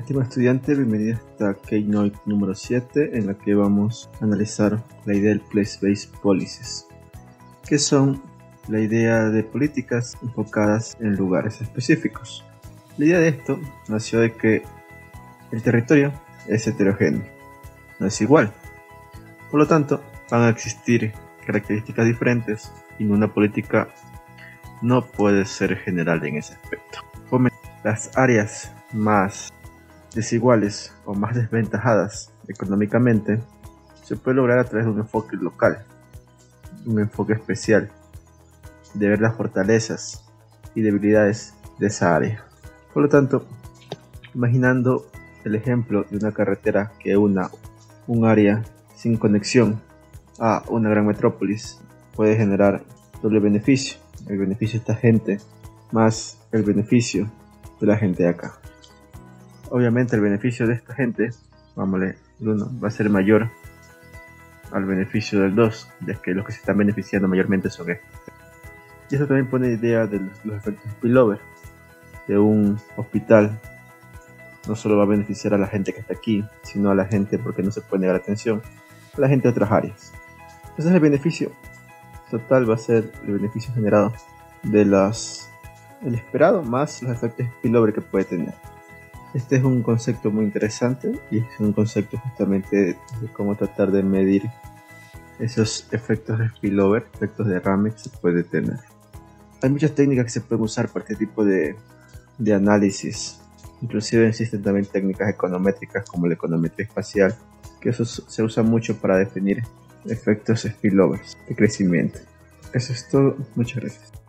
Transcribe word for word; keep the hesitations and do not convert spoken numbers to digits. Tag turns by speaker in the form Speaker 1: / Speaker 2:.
Speaker 1: Estimado estudiante, bienvenido a esta Keynote número siete, en la que vamos a analizar la idea del Place-Based Policies, que son la idea de políticas enfocadas en lugares específicos. La idea de esto nació de que el territorio es heterogéneo, no es igual. Por lo tanto, van a existir características diferentes y una política no puede ser general en ese aspecto. Las áreas más desiguales o más desventajadas económicamente se puede lograr a través de un enfoque local, un enfoque especial, de ver las fortalezas y debilidades de esa área. Por lo tanto, imaginando el ejemplo de una carretera que una un área sin conexión a una gran metrópolis, puede generar doble beneficio: el beneficio de esta gente más el beneficio de la gente de acá. Obviamente el beneficio de esta gente, vámonos, el uno va a ser mayor al beneficio del dos, ya que los que se están beneficiando mayormente son estos. Y esto también pone idea de los, los efectos spillover de un hospital. No solo va a beneficiar a la gente que está aquí, sino a la gente, porque no se puede negar atención, a la gente de otras áreas. Entonces el beneficio total va a ser el beneficio generado de las el esperado más los efectos spillover que puede tener. Este es un concepto muy interesante y es un concepto justamente de, de cómo tratar de medir esos efectos de spillover, efectos de derrame que se puede tener. Hay muchas técnicas que se pueden usar para este tipo de, de análisis. Inclusive existen también técnicas econométricas como la econometría espacial, que eso se usa mucho para definir efectos spillovers de crecimiento. Eso es todo. Muchas gracias.